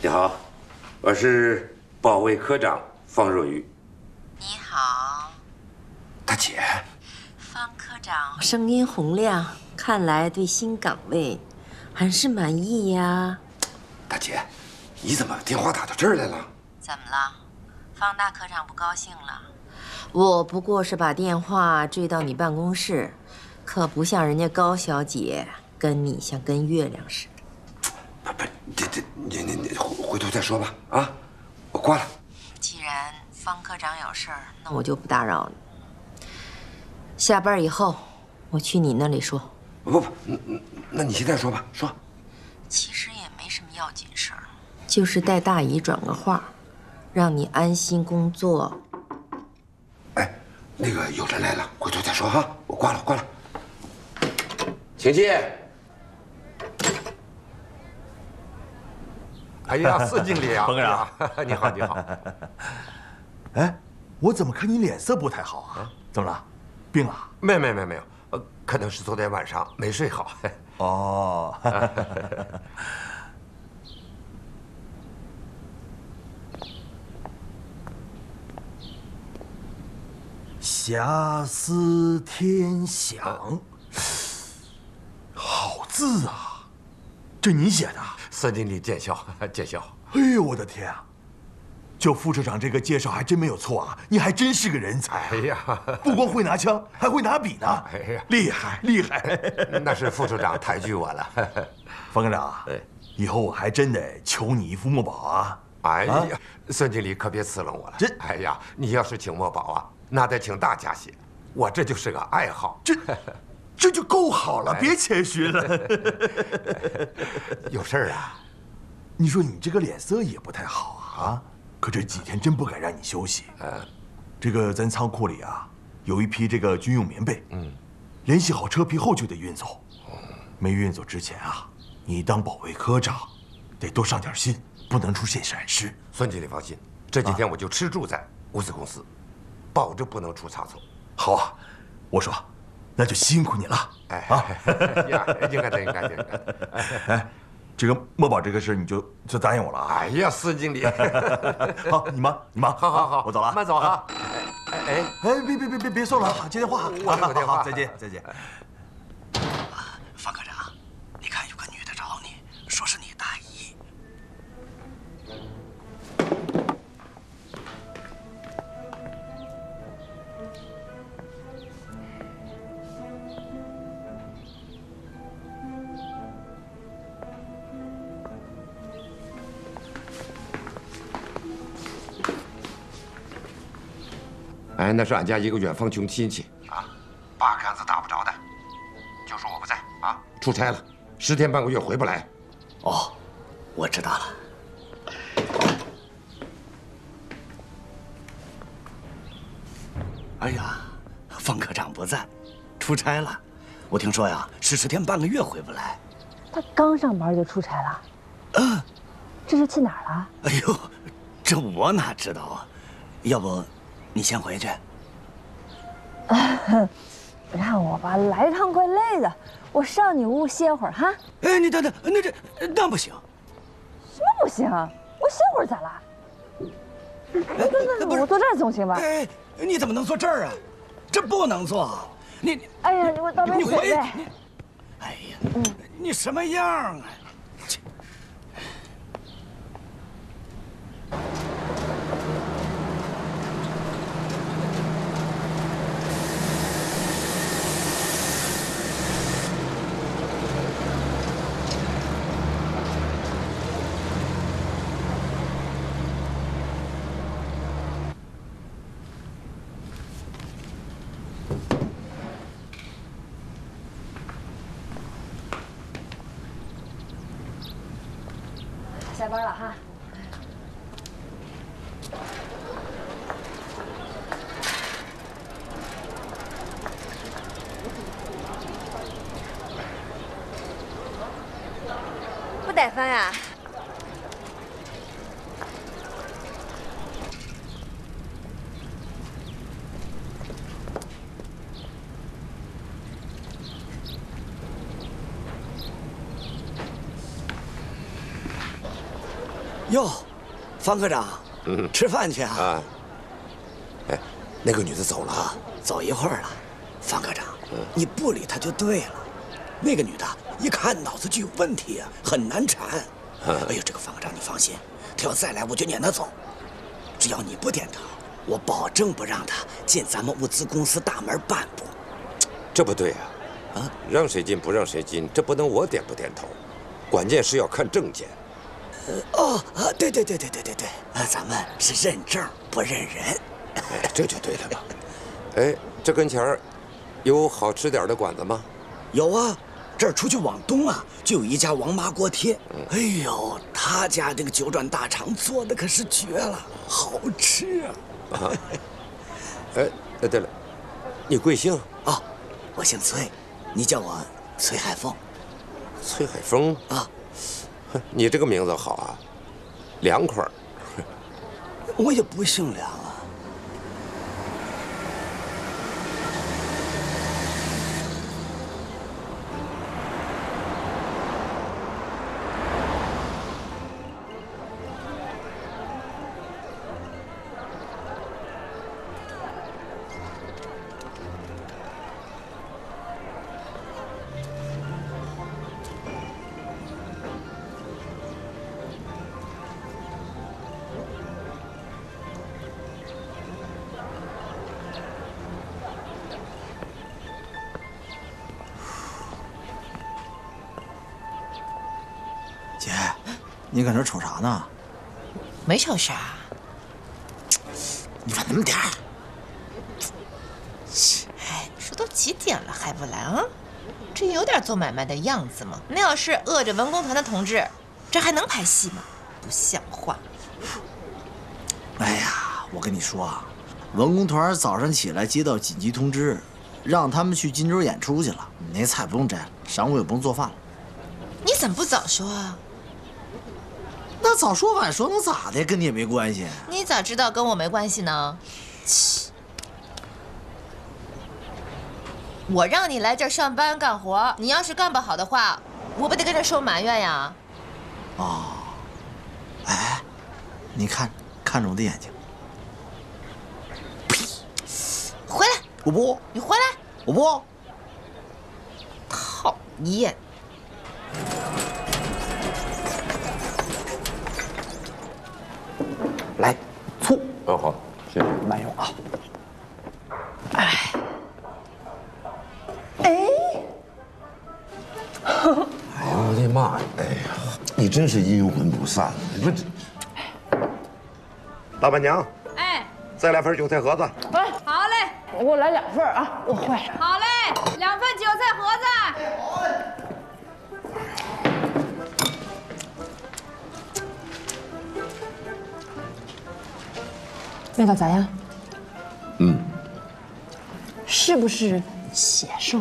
你好，我是保卫科长方若愚。 你好， 大姐。 方科长声音洪亮，看来对新岗位还是满意呀。 大姐，你怎么电话打到这儿来了？ 怎么了？方大科长不高兴了？我不过是把电话追到你办公室，可不像人家高小姐跟你像跟月亮似的。 不，你回头再说吧。啊，我挂了。 既然方科长有事儿，那我就不打扰了。下班以后，我去你那里说。 不，那你现在说吧，说。 其实也没什么要紧事儿，就是带大姨转个话，让你安心工作。 哎，那个有人来了，回头再说哈。我挂了。请进。 哎呀，司经理啊， 冯科长， 你好，你好。 哎，我怎么看你脸色不太好啊？怎么了？病了？ 没有，可能是昨天晚上没睡好。 哦。遐思天想，好字啊！这你写的？ 司经理见笑，见笑。 哎呦，我的天啊！就副社长这个介绍还真没有错啊！你还真是个人才啊！ 哎呀， 不光会拿枪，还会拿笔呢！ 哎呀， 厉害厉害！ 那是副社长抬举我了。 方科长，以后我还真得求你一副墨宝啊！ 哎呀，孙经理可别呲楞我了。哎呀，你要是请墨宝啊，那得请大家写，我这就是个爱好。 这就够好了，别谦虚了。 有事儿啊？ 你说你这个脸色也不太好啊，可这几天真不敢让你休息。这个咱仓库里啊，有一批这个军用棉被，联系好车皮后就得运走。没运走之前啊，你当保卫科长，得多上点心，不能出现闪失。 孙经理放心，这几天我就吃住在物资公司，保证不能出差错。 好啊，我说，那就辛苦你了。 应该的。 哎，这个墨宝这个事你就答应我了啊。 哎呀，孙经理， 好，你忙。 好， 我走了， 慢走哈。哎， 别送了，接电话。 我有电话， 再见。 方科长，你看有个女的找你，说是你大姨。 哎，那是俺家一个远房穷亲戚啊，八竿子打不着的，就说我不在啊，出差了，10天半个月回不来。 哦，我知道了。哎呀，方科长不在，出差了。我听说呀，是10天半个月回不来。 他刚上班就出差了。这是去哪儿了？ 哎呦，这我哪知道啊？要不，你先回去。 让我吧，来一趟怪累的，我上你屋歇会儿哈。 哎，你等等，那不行。 什么不行？我歇会儿咋了？我坐这儿总行吧？ 哎，你怎么能坐这儿啊？这不能坐。你， 哎呀，我倒杯水呗。 哎呀，你什么样啊？ 下班了哈。不带饭呀？ 哟，方科长，吃饭去啊？ 啊。哎，那个女的走了啊？ 走一会儿了。方科长，你不理她就对了。那个女的，一看脑子就有问题啊，很难缠。哎呦，这个方科长你放心，她要再来我就撵她走。只要你不点头，我保证不让她进咱们物资公司大门半步。 这不对呀！啊，让谁进不让谁进，这不能我点不点头，关键是要看证件。 对，咱们是认证不认人。 哎，这就对了嘛。哎，这跟前儿有好吃点的馆子吗？ 有啊，这儿出去往东啊，就有一家王麻锅贴。哎呦，他家这个九转大肠做的可是绝了，好吃啊！ 哎，对了，你贵姓？ 哦，我姓崔，你叫我崔海峰。 崔海峰啊， 你这个名字好啊，凉快儿。 我也不姓梁啊。 姐，你搁那瞅啥呢？ 没瞅啥。 你晚那么点儿。 哎，你说都几点了还不来啊？这有点做买卖的样子吗？那要是饿着文工团的同志，这还能拍戏吗？不像话！ 哎呀，我跟你说啊，文工团早上起来接到紧急通知，让他们去荆州演出去了。那菜不用摘了，晌午也不用做饭了。 你怎么不早说啊？ 那早说晚说能咋的？跟你也没关系。 你咋知道跟我没关系呢？我让你来这儿上班干活，你要是干不好的话，我不得跟这受埋怨呀？ 哦，哎，你看着我的眼睛。 呸！回来！ 我不。 你回来！ 我不。 讨厌！ 来，醋。 哦，好，谢谢。 慢用啊。 哎， 哎呦我的妈呀！哎呀，你真是阴魂不散！你说这，老板娘， 哎， 再来份韭菜盒子。 哎，好嘞， 你给我来2份啊，我坏了。 好嘞，2份韭菜盒子。 味道咋样？ 嗯， 是不是血瘦？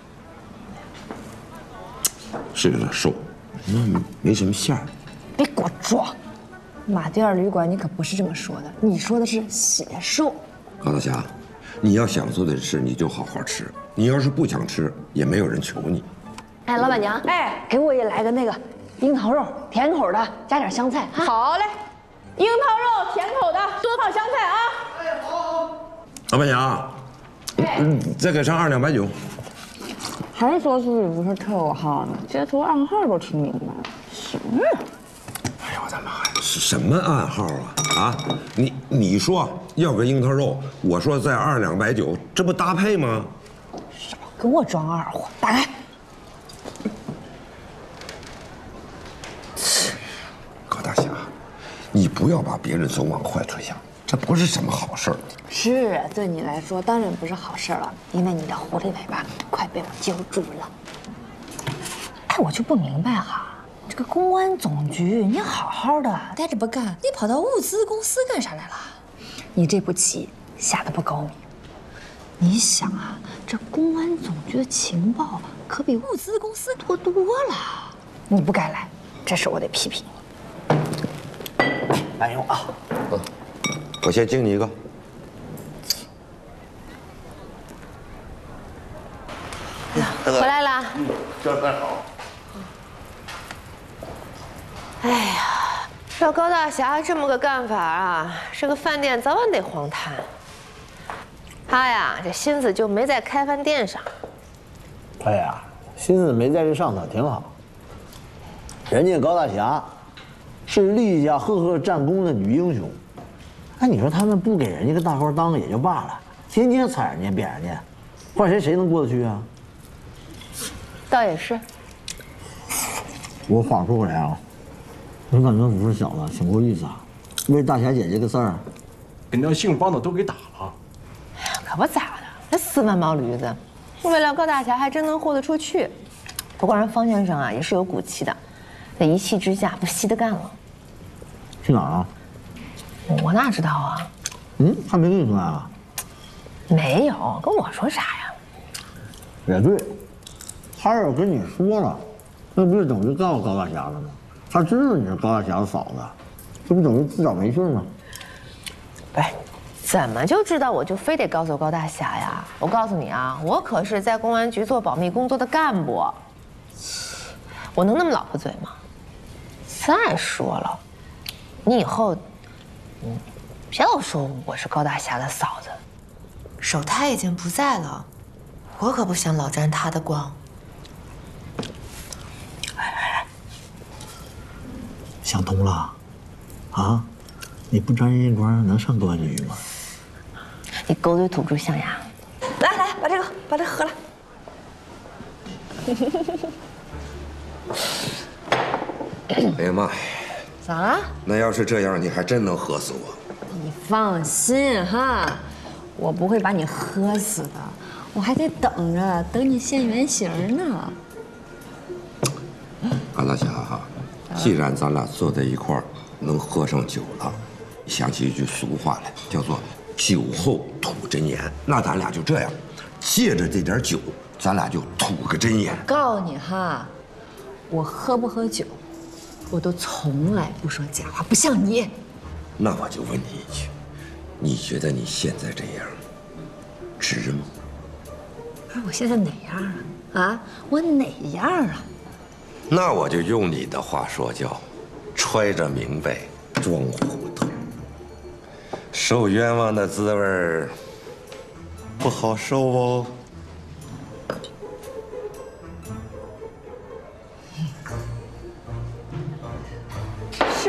是有点瘦，没什么馅儿。 别给我装！马迭尔旅馆你可不是这么说的，你说的是血瘦。 高大侠，你要想做的事，你就好好吃；你要是不想吃，也没有人求你。 哎，老板娘，哎，给我也来个那个樱桃肉，甜口的，加点香菜啊。 好嘞，樱桃肉甜口的，多放香菜啊。哎，好。 老板娘，再给上2两白酒。 还说自己不是特务号呢，街头暗号都听明白了。什么？ 哎呦我的妈呀！是什么暗号啊？啊，你说要个樱桃肉，我说再2两白酒，这不搭配吗？ 少给我装二货！打开。 高大侠，你不要把别人总往坏处想，这不是什么好事儿。 是，对你来说当然不是好事了，因为你的狐狸尾巴快被我揪住了。哎，我就不明白哈，这个公安总局你好好的待着不干，你跑到物资公司干啥来了？你这步棋下的不高明。你想啊，这公安总局的情报可比物资公司多多了。你不该来，这事我得批评你。 慢用啊。 我先敬你一个。 回来啦。 这菜好。 哎呀， 照高大侠这么个干法啊，这个饭店早晚得黄摊。他呀，这心思就没在开饭店上。 他呀，心思没在这上头，挺好。人家高大侠是厉家赫赫战功的女英雄，哎，你说他们不给人家个大官当也就罢了，天天踩人家扁人家，换谁能过得去啊？ 倒也是。 我话说回来啊，我感觉五十小子挺够意思啊，为大侠姐这个事儿， 给那姓方的都给打了。 可不咋的，这4万毛驴子，为了高大侠还真能豁得出去。不过人方先生啊也是有骨气的，那一气之下不惜的干了。 去哪儿啊？ 我哪知道啊？ 他没跟你说啊？ 没有，跟我说啥呀？ 也对，他要跟你说了，那不是等于告诉高大侠了吗？他知道你是高大侠的嫂子，这不等于自找没趣吗？ 不是，怎么就知道我就非得告诉高大侠呀？我告诉你啊，我可是在公安局做保密工作的干部，我能那么老婆嘴吗？再说了，你以后，别老说我是高大侠的嫂子。手太已经不在了，我可不想老沾他的光。 想通了，啊？你不沾人家光能上公安局吗？ 你狗嘴吐不出象牙。来，把这个喝了。 哎呀妈呀！ 咋了？ 那要是这样，你还真能喝死我。 你放心哈，我不会把你喝死的，我还得等你现原形呢。 高大侠哈，既然咱俩坐在一块儿能喝上酒了，想起一句俗话来，叫做“酒后吐真言”。那咱俩就这样，借着这点酒，咱俩就吐个真言。 告诉你哈，我喝不喝酒，我都从来不说假话，不像你。 那我就问你一句，你觉得你现在这样值吗？ 不是我现在哪样啊？啊，我哪样啊？ 那我就用你的话说，叫揣着明白装糊涂。受冤枉的滋味不好受哦。 是，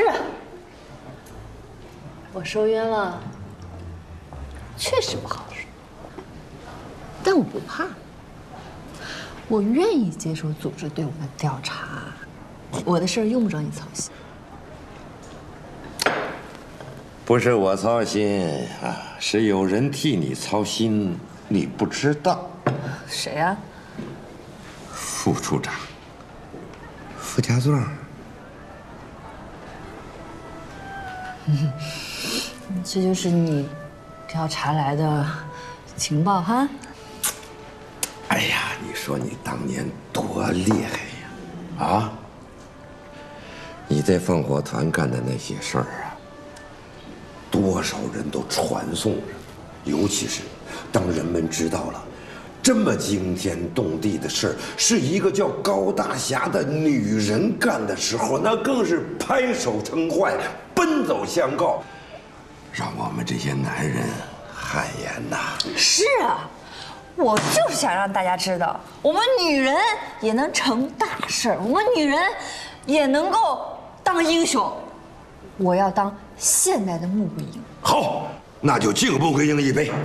我受冤了，确实不好受，但我不怕，我愿意接受组织对我的调查，我的事儿用不着你操心。 不是我操心啊，是有人替你操心，你不知道。 谁呀？ 副处长，傅家壮。 这就是你调查来的情报哈？ 哎呀，你说你当年多厉害呀！啊，你在放火团干的那些事儿啊，多少人都传颂着，尤其是当人们知道了这么惊天动地的事儿是一个叫高大侠的女人干的时候，那更是拍手称快，奔走相告，让我们这些男人汗颜呐！ 是啊，我就是想让大家知道，我们女人也能成大事儿，我们女人也能够当英雄。我要当现代的穆桂英。 好，那就敬穆桂英一杯。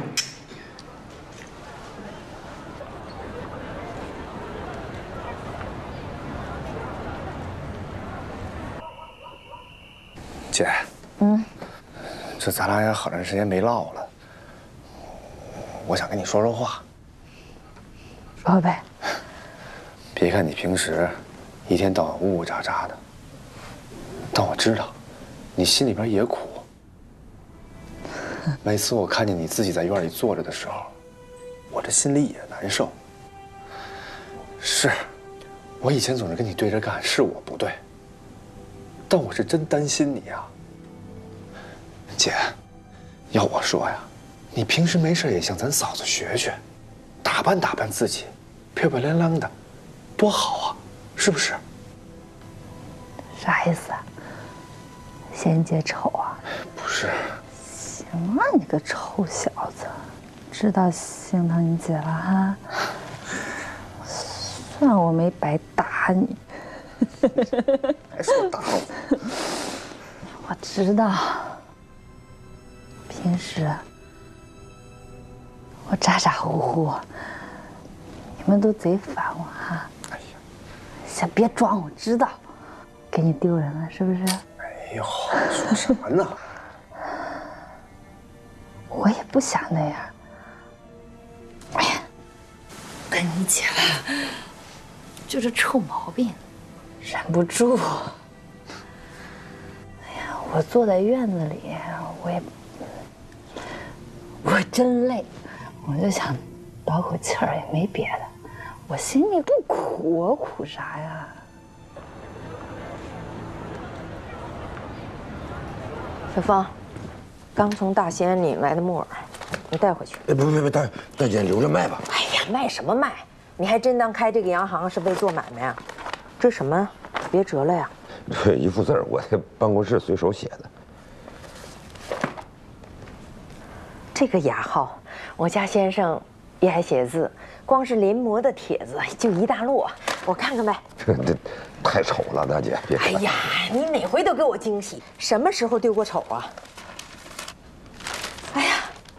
姐，这咱俩也好长时间没唠了，我想跟你说说话。 说呗。 别看你平时一天到晚呜呜喳喳的，但我知道你心里边也苦。每次我看见你自己在院里坐着的时候，我这心里也难受。是，我以前总是跟你对着干，是我不对。但我是真担心你呀，姐。要我说呀，你平时没事也向咱嫂子学学，打扮打扮自己，漂漂亮亮的，多好啊，是不是？ 啥意思啊？ 嫌姐丑啊？ 不是。 行啊，你个臭小子，知道心疼你姐了哈？算我没白打你。 还说打我？ 我知道，平时我咋咋呼呼，你们都贼烦我哈。哎呀，先别装，我知道，给你丢人了是不是？ 哎呦，说什么呢？ 我也不想那样。哎呀，跟你姐吧，就这臭毛病，忍不住。哎呀，我坐在院子里，我真累，我就想倒口气儿，也没别的。我心里不苦，我苦啥呀？ 小芳，刚从大兴安岭来的木耳，你带回去。 不，大姐留着卖吧。 哎呀，卖什么卖？你还真当开这个洋行是为做买卖啊？这什么？别折了呀！ 这一幅字儿，我在办公室随手写的。 这个雅号，我家先生也爱写字，光是临摹的帖子就一大摞，我看看呗。 这太丑了，大姐，别看。 哎呀，你哪回都给我惊喜，什么时候丢过丑啊？哎呀，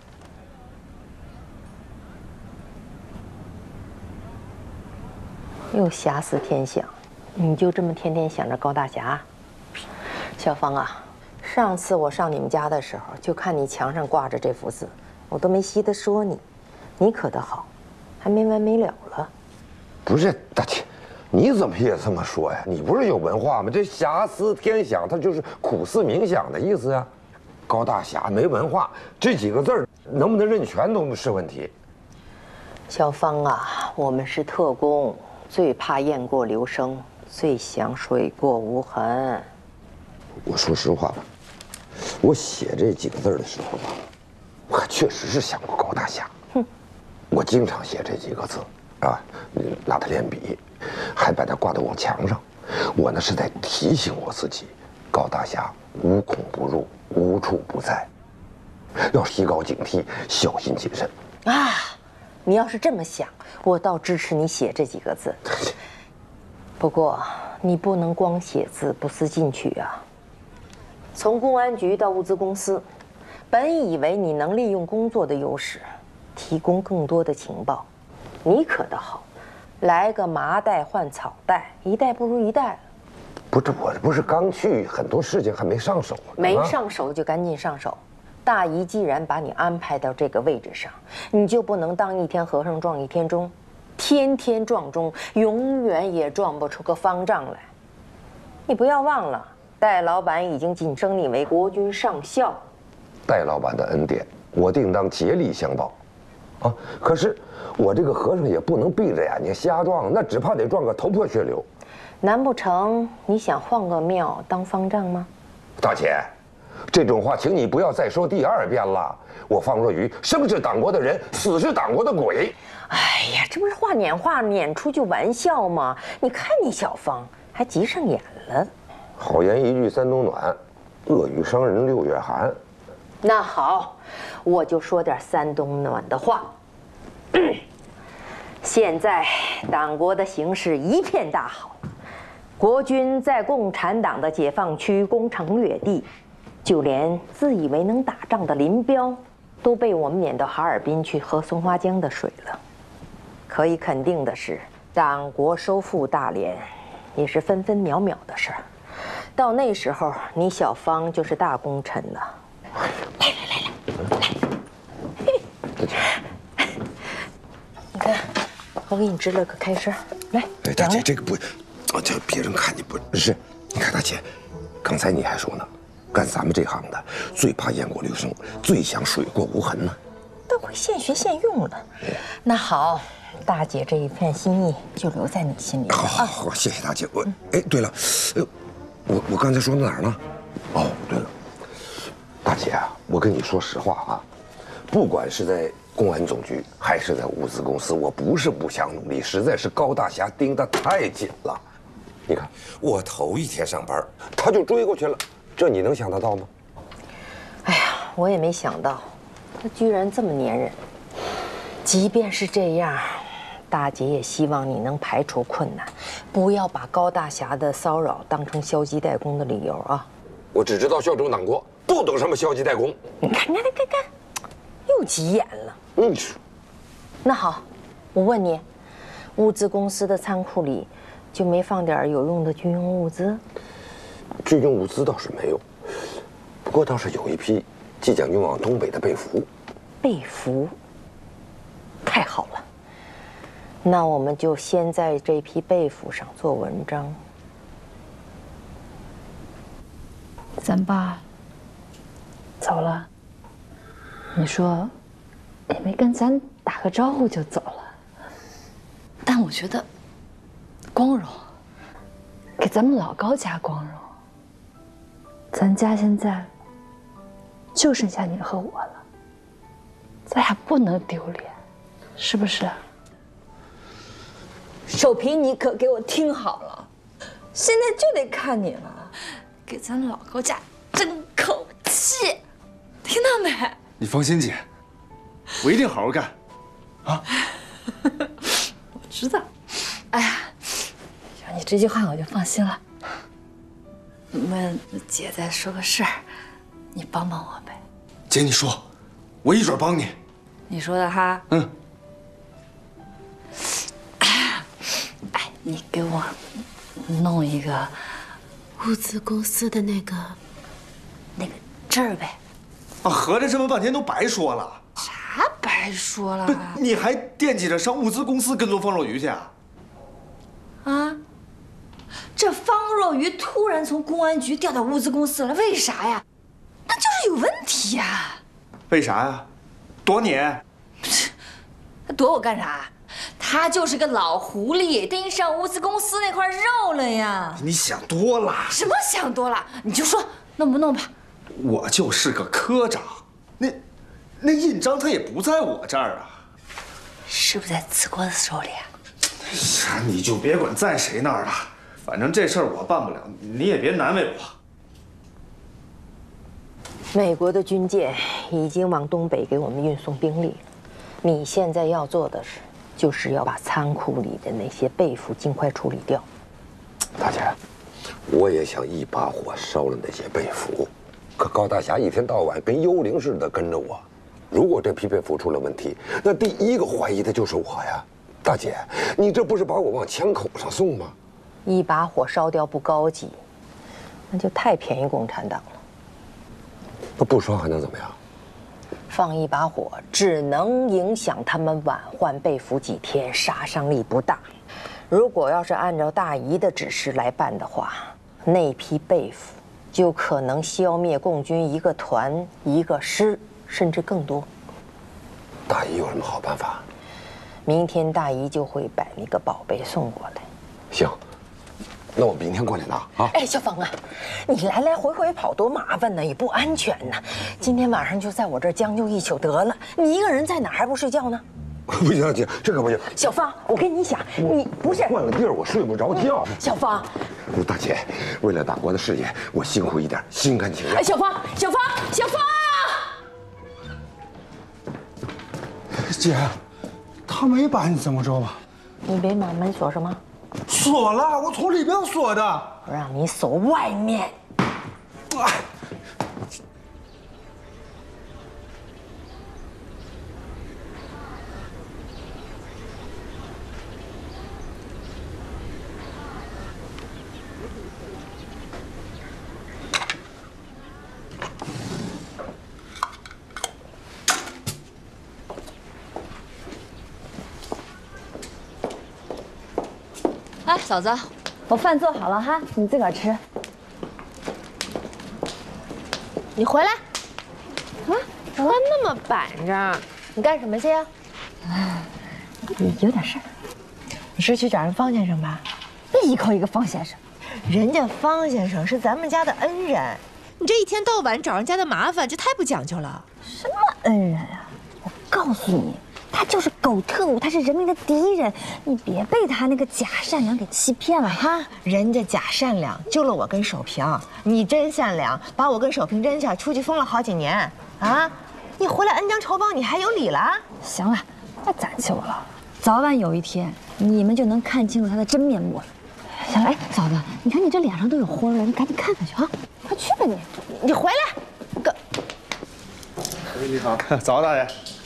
又遐思天想，你就这么天天想着高大侠？小芳啊，上次我上你们家的时候，就看你墙上挂着这幅字，我都没稀得说你，你可倒好，还没完没了了。 不是大姐，你怎么也这么说呀？你不是有文化吗？这遐思天想，它就是苦思冥想的意思呀。高大侠没文化，这几个字儿能不能认全都是问题。 小芳啊，我们是特工，最怕雁过留声，最想水过无痕。 我说实话吧，我写这几个字的时候吧，我可确实是想过高大侠。我经常写这几个字啊，拿它练笔，还把它挂到我墙上。我呢是在提醒我自己，高大侠无孔不入，无处不在，要提高警惕，小心谨慎啊！你要是这么想，我倒支持你写这几个字。不过你不能光写字不思进取啊！从公安局到物资公司，本以为你能利用工作的优势，提供更多的情报，你可倒好，来个麻袋换草袋，一代不如一代。 不是我，不是刚去，很多事情还没上手。 没上手就赶紧上手。大姨既然把你安排到这个位置上，你就不能当一天和尚撞一天钟，天天撞钟，永远也撞不出个方丈来。你不要忘了，戴老板已经晋升你为国军上校。 戴老板的恩典，我定当竭力相报。啊，可是我这个和尚也不能闭着眼睛瞎撞，那只怕得撞个头破血流。 难不成你想换个庙当方丈吗？ 大姐，这种话请你不要再说第二遍了。我方若愚，生是党国的人，死是党国的鬼。 哎呀，这不是话撵出句玩笑吗？你看你小芳还急上眼了。 好言一句三冬暖，恶语伤人六月寒。 那好，我就说点三冬暖的话。现在党国的形势一片大好，国军在共产党的解放区攻城略地，就连自以为能打仗的林彪，都被我们撵到哈尔滨去喝松花江的水了。可以肯定的是，党国收复大连，也是分分秒秒的事儿。到那时候，你小芳就是大功臣了。来，你看，我给你支了个开衫，来。 哎，大姐，这个不，这别人看你不是。你看，大姐，刚才你还说呢，干咱们这行的最怕雁过留声，最想水过无痕呢。 都快现学现用了。那好，大姐这一片心意就留在你心里了。 好，谢谢大姐。哎，对了，我刚才说到哪儿呢？哦，对了，大姐啊，我跟你说实话啊，不管是在公安总局还是在物资公司，我不是不想努力，实在是高大侠盯得太紧了。你看，我头一天上班，他就追过去了， 这你能想得到吗？ 哎呀，我也没想到，他居然这么粘人。即便是这样，大姐也希望你能排除困难，不要把高大侠的骚扰当成消极怠工的理由啊！ 我只知道效忠党国，不懂什么消极怠工。 你看，又急眼了。那好，我问你，物资公司的仓库里就没放点有用的军用物资？ 军用物资倒是没有，不过倒是有一批即将运往东北的被服。 被服，太好了。那我们就先在这批被服上做文章。 咱爸走了，你说也没跟咱打个招呼就走了，但我觉得光荣，给咱们老高家光荣。咱家现在就剩下你和我了，咱俩不能丢脸，是不是？ 手皮，你可给我听好了，现在就得看你了，给咱老高家争口气，听到没？ 你放心，姐，我一定好好干，啊！ 我知道。哎呀，有你这句话我就放心了。那姐再说个事儿，你帮帮我呗。 姐，你说，我一准帮你。 你说的哈？ 嗯。 哎，你给我弄一个物资公司的那个证儿呗。 啊，合着这么半天都白说了。 啥白说了？ 你还惦记着上物资公司跟踪方若愚去啊？ 啊？这方若愚突然从公安局调到物资公司了，为啥呀？那就是有问题呀。 为啥呀？躲你？ 他躲我干啥？他就是个老狐狸，盯上物资公司那块肉了呀。 你想多了。 什么想多了？你就说弄不弄吧。 我就是个科长，那印章他也不在我这儿啊。 是不是在子国的手里啊？ 哎呀，你就别管在谁那儿了，反正这事儿我办不了，你也别难为我。 美国的军舰已经往东北给我们运送兵力了，你现在要做的是，就是要把仓库里的那些被服尽快处理掉。 大姐，我也想一把火烧了那些被服，可高大侠一天到晚跟幽灵似的跟着我，如果这批被服出了问题，那第一个怀疑的就是我呀。大姐，你这不是把我往枪口上送吗？ 一把火烧掉不高级，那就太便宜共产党了。 那不烧还能怎么样？ 放一把火只能影响他们晚换被服几天，杀伤力不大。如果要是按照大姨的指示来办的话，那批被服就可能消灭共军一个团、一个师，甚至更多。 大姨有什么好办法？ 明天大姨就会把那个宝贝送过来。 行，那我明天过来拿啊。 哎，小芳啊，你来来回回跑多麻烦呢，也不安全呢。今天晚上就在我这儿将就一宿得了。你一个人在哪儿还不睡觉呢？ 不行，姐，这可不行。 小芳，我跟你讲，你不是换个地儿我睡不着觉。 小芳， 大姐，为了党国的事业，我辛苦一点，心甘情愿。 哎，小芳，小芳，小芳！ 姐，他没把你怎么着吧？ 你别把门锁上吗？ 锁了，我从里边锁的。 我让你锁外面。 哎，嫂子，我饭做好了哈，你自个儿吃。 你回来。啊，穿那么板正，你干什么去呀？ 有点事儿。你是去找人方先生吧？那一口一个方先生， 人家方先生是咱们家的恩人，你这一天到晚找人家的麻烦，这太不讲究了。 什么恩人啊？我告诉你，他他就是狗特务，他是人民的敌人，你别被他那个假善良给欺骗了哈。 人家假善良救了我跟守平，你真善良，把我跟守平扔下出去疯了好几年啊！你回来恩将仇报，你还有理了？ 行了，别攒气我了，早晚有一天你们就能看清楚他的真面目了。行了，哎，嫂子，你看你这脸上都有灰了，你赶紧看看去啊！快去吧你回来，哥。 你好，早大爷。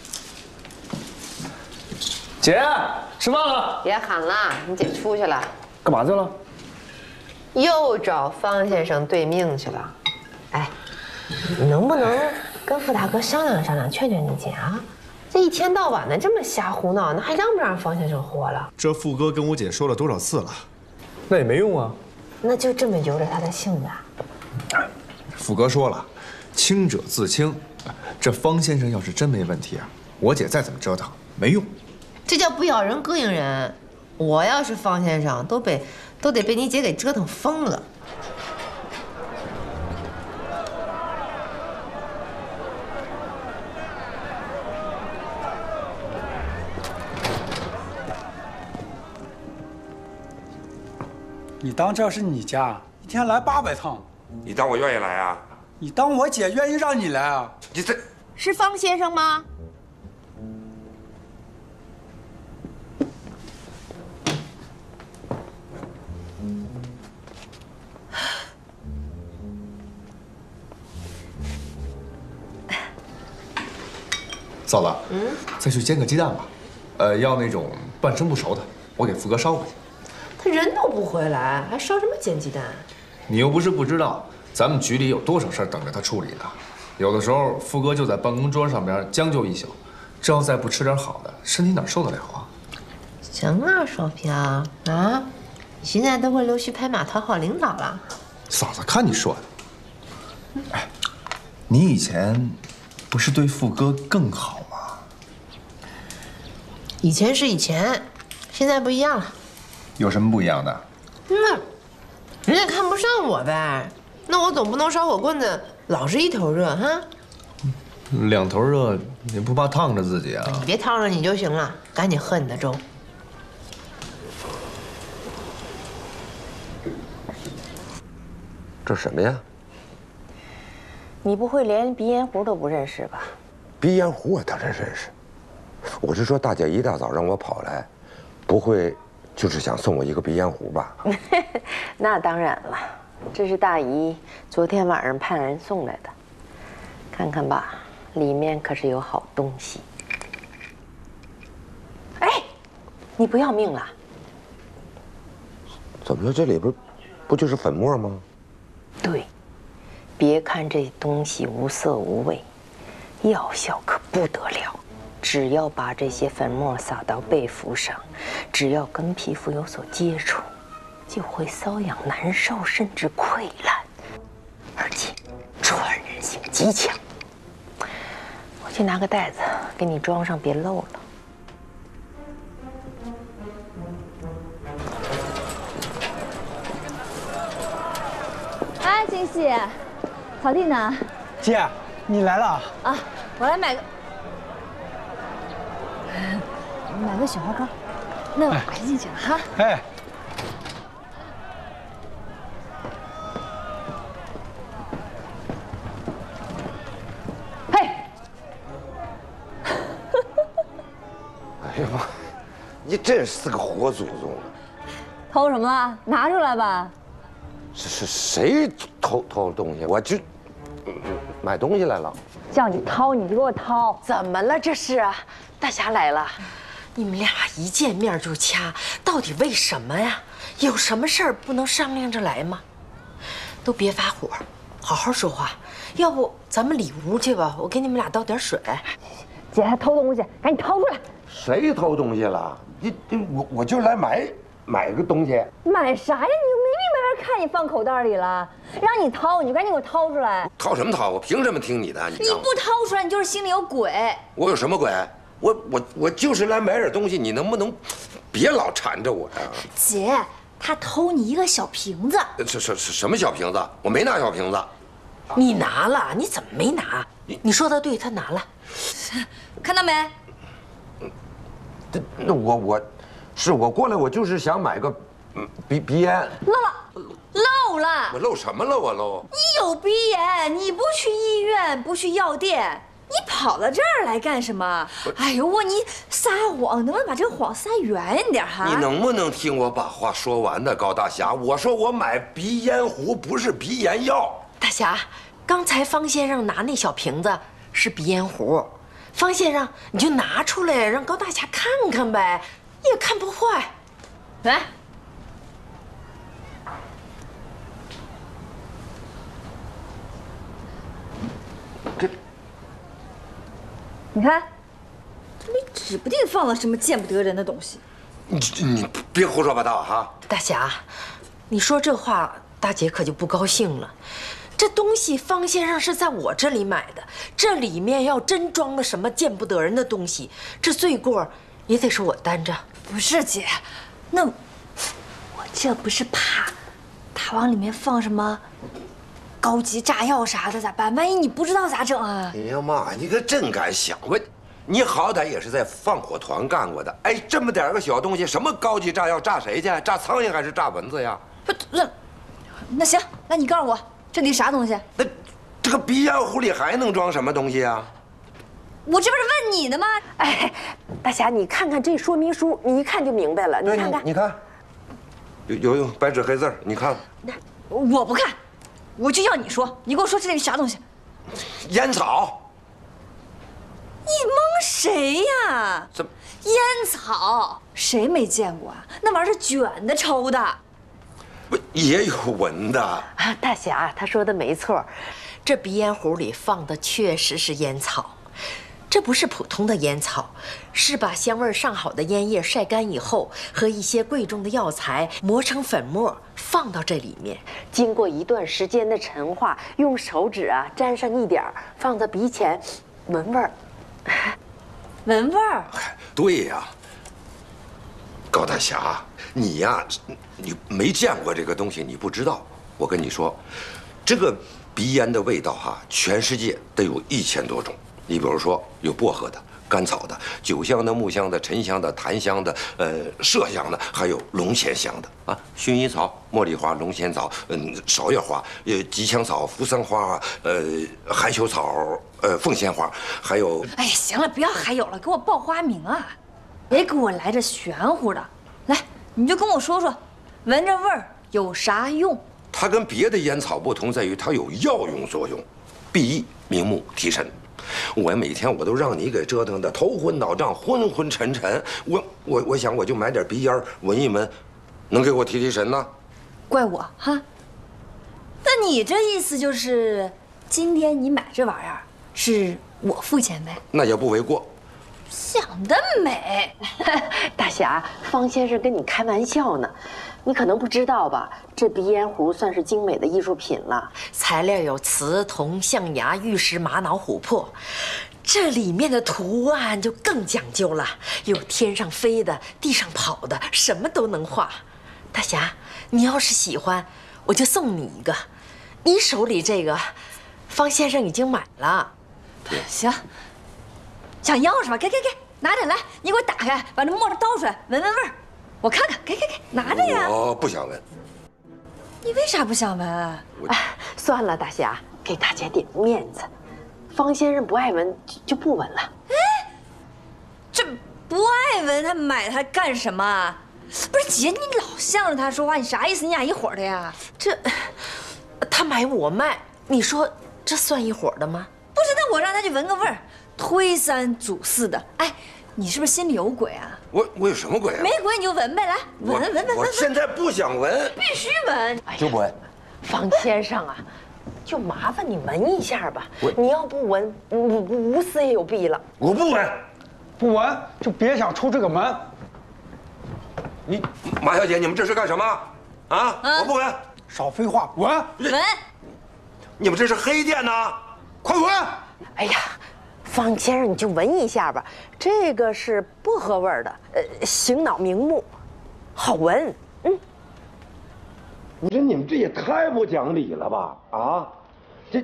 姐，吃饭了。 别喊了，你姐出去了。 干嘛去了？ 又找方先生对命去了。哎，你能不能跟傅大哥商量商量，劝劝你姐啊？这一天到晚的这么瞎胡闹，那还让不让方先生活了？ 这傅哥跟我姐说了多少次了？ 那也没用啊。 那就这么由着他的性子啊？ 傅哥说了，清者自清。这方先生要是真没问题啊，我姐再怎么折腾没用。 这叫不咬人膈应人。我要是方先生，都得被你姐给折腾疯了。 你当这是你家，一天来800趟。 你当我愿意来啊？ 你当我姐愿意让你来啊？ 你这是方先生吗？ 嫂子，再去煎个鸡蛋吧。要那种半生不熟的，我给傅哥捎过去。 他人都不回来，还烧什么煎鸡蛋？ 你又不是不知道，咱们局里有多少事儿等着他处理呢。有的时候傅哥就在办公桌上边将就一宿，这要再不吃点好的，身体哪受得了啊？ 行啊，守平啊，你现在都会溜须拍马讨好领导了。 嫂子，看你说的。哎，你以前不是对傅哥更好吗？ 以前是以前，现在不一样了。 有什么不一样的？ 那人家看不上我呗，那我总不能烧火棍子老是一头热哈。 两头热，你不怕烫着自己啊？ 你别烫着你就行了，赶紧喝你的粥。 这什么呀？ 你不会连鼻烟壶都不认识吧？ 鼻烟壶我当然认识。我是说，大姐一大早让我跑来，不会就是想送我一个鼻烟壶吧？ 那当然了，这是大姨昨天晚上派人送来的，看看吧，里面可是有好东西。哎，你不要命了？ 怎么了？这里边不就是粉末吗？ 对，别看这东西无色无味，药效可不得了。只要把这些粉末撒到背肤上，只要跟皮肤有所接触，就会瘙痒难受，甚至溃烂，而且传染性极强。我去拿个袋子给你装上，别漏了。 哎，金喜，草地呢？ 姐，你来了啊！我来买个雪花膏，那我拿进去了哈。 哎， 嘿， 哎呀妈，你真是个活祖宗啊！ 偷什么了？拿出来吧。 是谁偷东西？我就买东西来了。 叫你掏你就给我掏。 怎么了这是啊？大侠来了。你们俩一见面就掐，到底为什么呀？有什么事儿不能商量着来吗？都别发火，好好说话。要不咱们里屋去吧，我给你们俩倒点水。 姐，他偷东西，赶紧掏出来。 谁偷东西了？我就来买个东西。 买啥呀？你就明明白白看你放口袋里了，让你掏你就赶紧给我掏出来。 掏什么掏？我凭什么听你的？ 你不掏出来，你就是心里有鬼。 我有什么鬼？我就是来买点东西，你能不能别老缠着我呀？ 姐，他偷你一个小瓶子。 什么小瓶子？我没拿小瓶子。 你拿了？你怎么没拿？你说的对，他拿了。 看到没？ 那我过来，我就是想买个鼻烟。 漏了！ 我漏什么漏啊漏？ 你有鼻炎，你不去医院，不去药店，你跑到这儿来干什么？哎呦我，你撒谎，能不能把这个谎撒远一点哈？ 你能不能听我把话说完呢，高大侠？我说我买鼻烟壶，不是鼻炎药。 大侠，刚才方先生拿那小瓶子是鼻烟壶，方先生你就拿出来让高大侠看看呗，也看不坏。来。 你看，这里指不定放了什么见不得人的东西。 你别胡说八道哈！ 大侠，你说这话，大姐可就不高兴了。这东西方先生是在我这里买的，这里面要真装了什么见不得人的东西，这罪过也得是我担着。 不是姐，那我这不是怕他往里面放什么高级炸药啥的咋办？万一你不知道咋整啊？ 哎呀妈，你可真敢想！你好歹也是在放火团干过的，哎，这么点个小东西，什么高级炸药，炸谁去？炸苍蝇还是炸蚊子呀？ 不，那行，那你告诉我这里啥东西？ 那这个鼻烟壶里还能装什么东西啊？ 我这不是问你呢吗？ 哎，大侠，你看看这说明书，你一看就明白了。你看看， 你看，有白纸黑字，你看。 我不看。我就要你说，你给我说这里啥东西？ 烟草。 你蒙谁呀？ 怎么？ 烟草谁没见过啊？那玩意儿是卷的抽的。 不也有闻的啊？ 大侠他说的没错，这鼻烟壶里放的确实是烟草。这不是普通的烟草，是把香味上好的烟叶晒干以后，和一些贵重的药材磨成粉末，放到这里面，经过一段时间的陈化，用手指沾上一点，放在鼻前，闻味儿。 闻味儿？ 对呀，高大侠，你呀，你没见过这个东西，你不知道。我跟你说，这个鼻烟的味道全世界得有1000多种。你比如说，有薄荷的、甘草的、酒香的、木香的、沉香的、檀香的、麝香的，还有龙涎香的啊，薰衣草、茉莉花、龙涎草、芍药花、吉祥草、扶桑花、含羞草、凤仙花，还有…… 哎呀，行了，不要还有了，给我报花名啊！别给我来这玄乎的，来，你就跟我说说，闻着味儿有啥用？ 它跟别的烟草不同，在于它有药用作用，裨益、明目、提神。我每天我都让你给折腾的头昏脑胀、昏昏沉沉。我想我就买点鼻烟闻一闻，能给我提提神呢？ 怪我哈？那你这意思就是，今天你买这玩意儿是我付钱呗？ 那也不为过。 想得美！ 大侠，方先生跟你开玩笑呢。你可能不知道吧，这鼻烟壶算是精美的艺术品了，材料有瓷、铜、象牙、玉石、玛瑙、琥珀，这里面的图案就更讲究了，有天上飞的、地上跑的，什么都能画。大侠，你要是喜欢，我就送你一个。你手里这个，方先生已经买了。 行，想要是吧？给，拿着来，你给我打开，把这沫子倒出来，闻闻味儿。我看看，给，拿着呀！ 我不想闻。 你为啥不想闻？ 算了，大侠，给大姐点面子。方先生不爱闻，就不闻了。 哎，这不爱闻，他买它干什么？不是姐，你老向着他说话，你啥意思？你俩一伙的呀？ 这，他买我卖，你说这算一伙的吗？ 不是，那我让他去闻个味儿，推三阻四的。哎。你是不是心里有鬼啊？ 我有什么鬼啊？ 没鬼你就闻呗，来闻。 我现在不想闻， 必须闻， 就不闻。 方先生啊，就麻烦你闻一下吧。你要不闻，无私也有弊了。 我不闻， 不闻就别想出这个门。 你马小姐，你们这是干什么？啊！我不闻， 少废话，闻。 你们这是黑店呐！ 快闻！ 哎呀。方先生，你就闻一下吧，这个是薄荷味的，醒脑明目，好闻。 我说你们这也太不讲理了吧！啊，这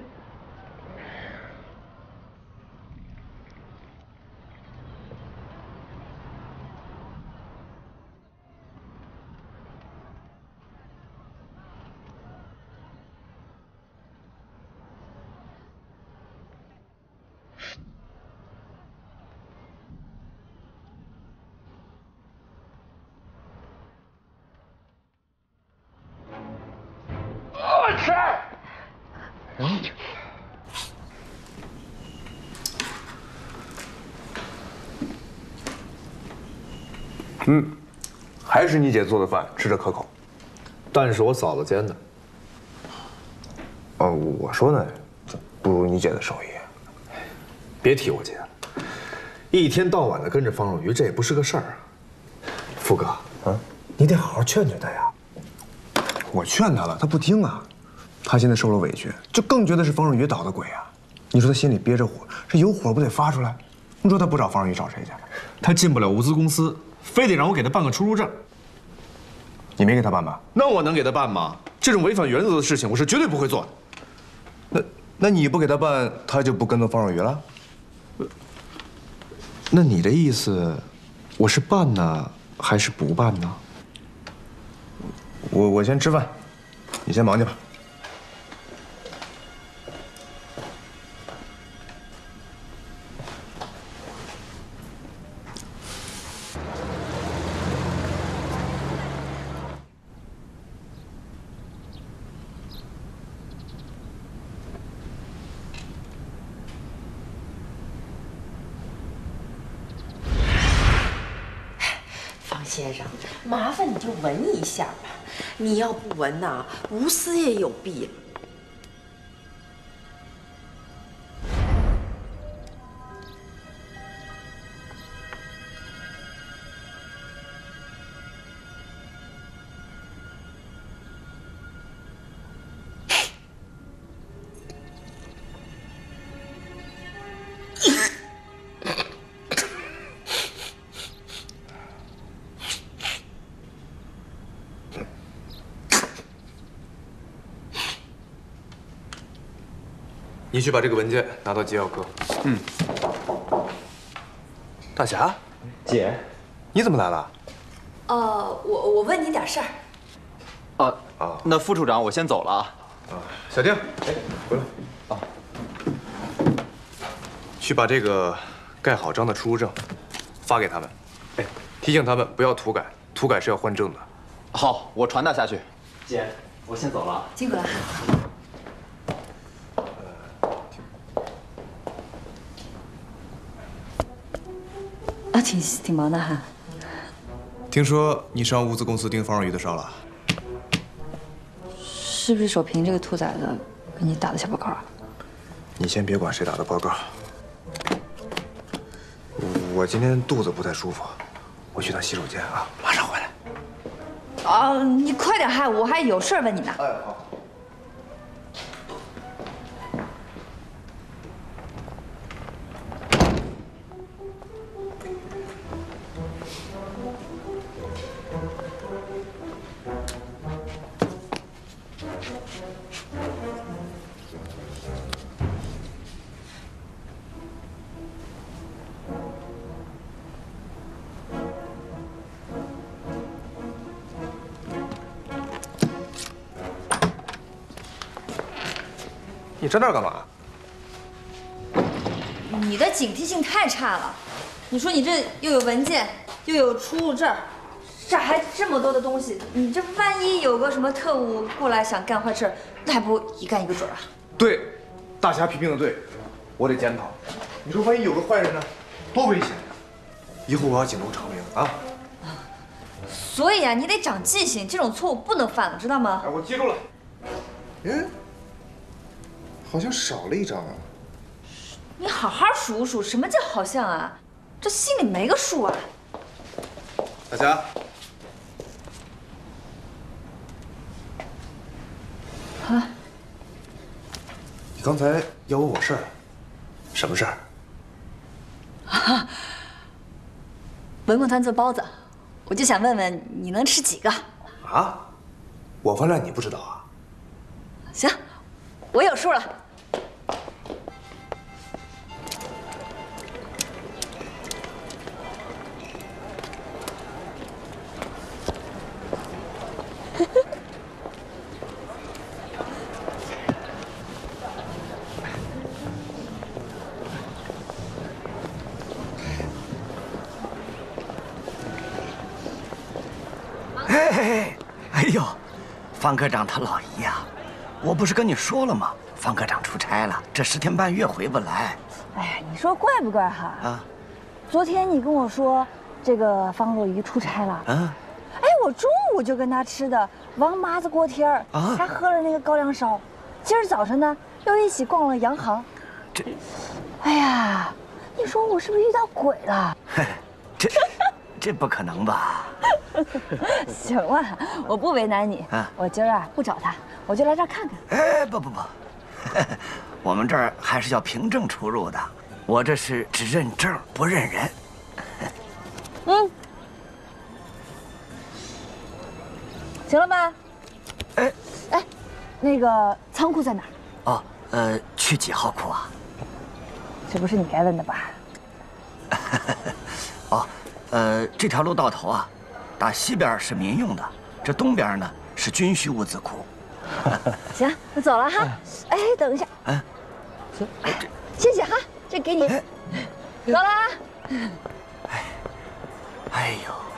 还是你姐做的饭，吃着可口。 蛋是我嫂子煎的。 哦，我说呢，不如你姐的手艺。 别提我姐了，一天到晚的跟着方若愚，这也不是个事儿啊。富哥，你得好好劝劝她呀。 我劝她了，她不听啊。她现在受了委屈，就更觉得是方若愚捣的鬼啊。你说她心里憋着火，这有火不得发出来？你说她不找方若愚找谁去？ 她进不了物资公司，非得让我给她办个出入证。 你没给她办吧？ 那我能给她办吗？这种违反原则的事情，我是绝对不会做的。 那你不给她办，她就不跟踪方若愚了？ 那你的意思，我是办呢，还是不办呢？ 我先吃饭，你先忙去吧。 先生，麻烦你就闻一下吧。你要不闻呐，吴思也有弊了。 你去把这个文件拿到机要科。大侠， 姐， 你怎么来了？ 我问你点事儿。 那副处长，我先走了啊。 小丁，回来。去把这个盖好章的出入证发给他们。提醒他们不要涂改，涂改是要换证的。 好，我传达下去。姐，我先走了。 辛苦了。挺忙的哈。 听说你上物资公司盯方若愚的梢了？ 是不是守平这个兔崽子给你打的小报告啊？ 你先别管谁打的报告。我今天肚子不太舒服，我去趟洗手间啊，马上回来。 你快点哈，我还有事儿问你呢。 好。你站那儿干嘛？ 你的警惕性太差了。你说你这又有文件，又有出入证，这还这么多的东西，你这万一有个什么特务过来想干坏事，那还不一干一个准啊？ 对，大侠批评的对，我得检讨。你说万一有个坏人呢，多危险呀！以后我要警钟长鸣啊！ 所以啊，你得长记性，这种错误不能犯了，知道吗？ 我记住了。好像少了一张啊！ 你好好数数，什么叫好像啊？这心里没个数啊！ 大侠，你刚才要问我事儿，什么事儿？ 文工团做包子，我就想问问你能吃几个？ 啊？我饭量你不知道啊？ 行，我有数了。 哎呦，方科长他老姨呀，我不是跟你说了吗？方科长出差了，这10天半月回不来。 哎呀，你说怪不怪哈？ 啊， 昨天你跟我说这个方若愚出差了。 啊。 哎，我中午就跟他吃的王麻子锅贴儿，还喝了那个高粱烧。今儿早晨呢，又一起逛了洋行。哎呀，你说我是不是遇到鬼了？ 这不可能吧？ 行了，我不为难你。我今儿啊不找他，我就来这儿看看。 哎，不，我们这儿还是要凭证出入的。我这是只认证不认人。 行了吧？哎，那个仓库在哪儿？ 哦，去几号库啊？ 这不是你该问的吧？ 这条路到头啊，打西边是民用的，这东边呢是军需物资库。 行，那走了哈。哎，等一下。行，谢谢哈，这给你。走了啊。 哎呦。